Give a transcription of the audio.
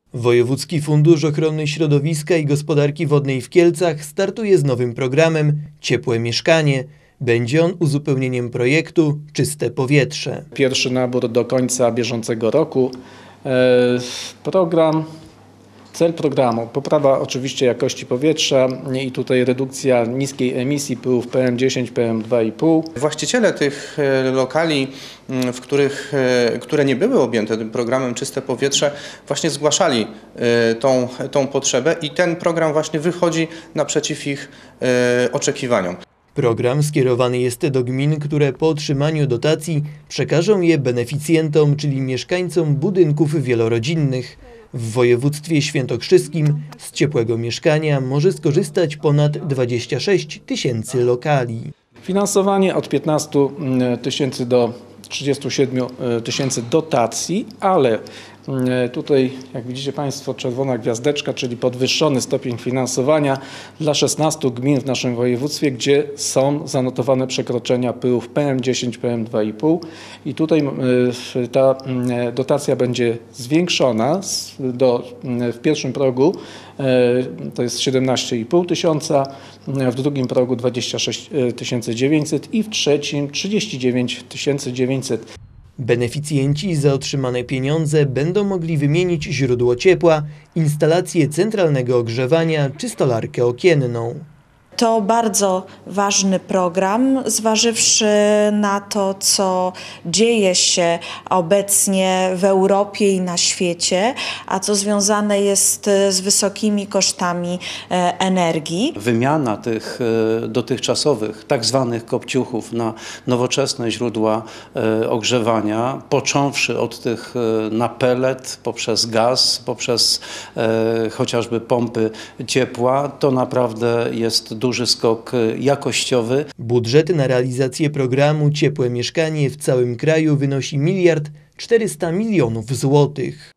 Wojewódzki Fundusz Ochrony Środowiska i Gospodarki Wodnej w Kielcach startuje z nowym programem Ciepłe Mieszkanie. Będzie on uzupełnieniem projektu Czyste Powietrze. Pierwszy nabór do końca bieżącego roku. Cel programu poprawa oczywiście jakości powietrza i tutaj redukcja niskiej emisji pyłów PM10, PM2,5. Właściciele tych lokali, które nie były objęte tym programem Czyste Powietrze, właśnie zgłaszali tą potrzebę i ten program właśnie wychodzi naprzeciw ich oczekiwaniom. Program skierowany jest do gmin, które po otrzymaniu dotacji przekażą je beneficjentom, czyli mieszkańcom budynków wielorodzinnych. W województwie świętokrzyskim z ciepłego mieszkania może skorzystać ponad 26 tysięcy lokali. Finansowanie od 15 tysięcy do 37 tysięcy dotacji, ale tutaj, jak widzicie Państwo, czerwona gwiazdeczka, czyli podwyższony stopień finansowania dla 16 gmin w naszym województwie, gdzie są zanotowane przekroczenia pyłów PM10, PM2,5 i tutaj ta dotacja będzie zwiększona w pierwszym progu to jest 17,5 tysiąca, w drugim progu 26 900 i w trzecim 39 900. Beneficjenci za otrzymane pieniądze będą mogli wymienić źródło ciepła, instalację centralnego ogrzewania czy stolarkę okienną. To bardzo ważny program, zważywszy na to, co dzieje się obecnie w Europie i na świecie, a co związane jest z wysokimi kosztami energii. Wymiana tych dotychczasowych tak zwanych kopciuchów na nowoczesne źródła ogrzewania, począwszy od tych na pellet, poprzez gaz, poprzez chociażby pompy ciepła, to naprawdę jest duży skok jakościowy. Budżet na realizację programu Ciepłe Mieszkanie w całym kraju wynosi 1 400 000 000 złotych.